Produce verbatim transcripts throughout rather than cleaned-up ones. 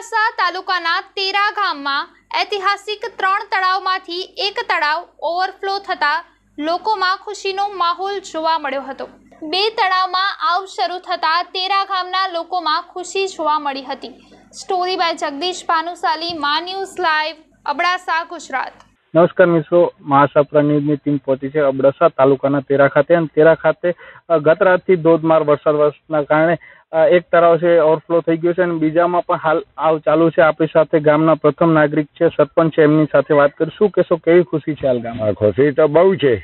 અબડાસા તાલુકાના તેરા ગામમાં ઐતિહાસિક ત્રણ તળાવમાંથી એક તળાવ ઓવરફ્લો થતા લોકોમાં ખુશીનો માહોલ જોવા મળ્યો હતો। બે તળાવમાં આવ શરૂ થતા તેરા ગામના લોકોમાં ખુશી જોવા મળી હતી। સ્ટોરી બાય જગદીશ ભાનુશાલી, મા ન્યૂઝ લાઈવ, અબડાસા, ગુજરાત। નમસ્કાર મિત્રો, મહાસાપરા ન્યૂઝની ટીમ પહોંચી છે અબડાસા તાલુકાના તેરા ખાતે અને તેરા ખાતે ગત રાતથી ધોધમાર વરસાદ વરસના કારણે એક તળાવ છે ઓવરફ્લો થઈ ગયો છે અને બીજામાં પણ હાલ આવ ચાલુ છે। આપણી સાથે ગામના પ્રથમ નાગરિક છે, સરપંચ છે, એમની સાથે વાત કરીશું। કહેશો કેવી ખુશી છે હાલ ગામમાં? ખુશી તો બહુ છે,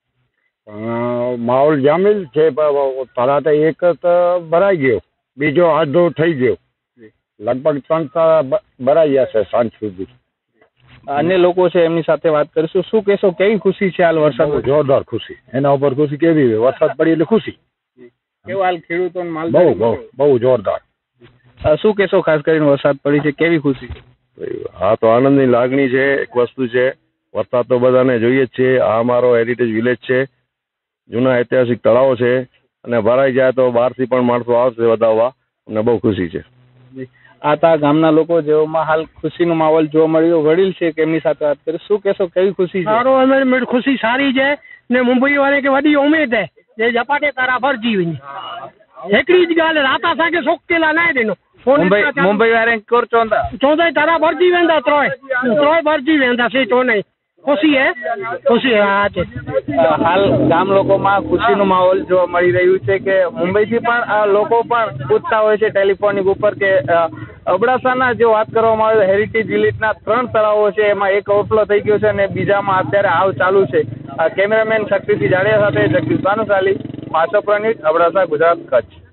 માહોલ જામેલ છે। તળાવ તો એક તો ભરાઈ ગયો, બીજો અડધો થઈ ગયો, લગભગ ત્રણ તળાવ ભરાઈ ગયા છે સાંજ સુધી। અન્ય લોકો છે એમની સાથે વાત કરીશું। શું કહેશો કેવી ખુશી છે હાલ વરસાદ? જોરદાર ખુશી, એના ઉપર ખુશી કેવી છે, વરસાદ પડી એટલે ખુશી। કેવું હાલ ખેડૂતો માલ? બહુ બહુ બહુ જોરદાર। શું કહેશો ખાસ કરીને વરસાદ પડી છે કેવી ખુશી? હા, તો આનંદની લાગણી છે। એક વસ્તુ છે, વરસાદ તો બધાને જોઈએ જ છે। આ અમારો હેરિટેજ વિલેજ છે, જૂના ઐતિહાસિક તળાવો છે અને ભરાઈ જાય તો બહારથી પણ માણસો આવશે વધાવવા, અમને બહુ ખુશી છે। આ તા ગામના લોકો જેઓમાં હાલ ખુશીનો માહોલ જોવા મળ્યો, વડીલ છે કે એમની સાથે વાત કરી। શું કહેશો કેવી ખુશી છે? સારો, અમે ખુશી સારી છે ને મુંબઈ વાળે કે વડી ઉમેદ है જે झपाटे तारा भर जीवन एकड़ी ज गाल राता साके सोकेला ना देनो मुंबई मुंबई वाले कोर चोंदा चोंदा तारा भर जीवन दा त्रोय त्रोय भर जीवन दा से तो नहीं खुशी है, खुशी है। હાલ ગામ લોકોમાં ખુશીનો માહોલ જોવા મળી રહ્યું છે કે મુંબઈથી પણ લોકો પણ પૂછતા હોય છે ટેલિફોનિક ઉપર કે અબડાસાના જો વાત કરવામાં આવે હેરિટેજ વિલેજના ત્રણ તળાવો છે, એમાં એક ઓવરફ્લો થઈ ગયો છે અને બીજામાં અત્યારે આવ ચાલુ છે। કેમેરામેન શક્તિસિંહ જાડેજા સાથે જગદીશ ભાનુશાલી, મહાસાપરા ન્યૂઝ, અબડાસા, ગુજરાત, કચ્છ।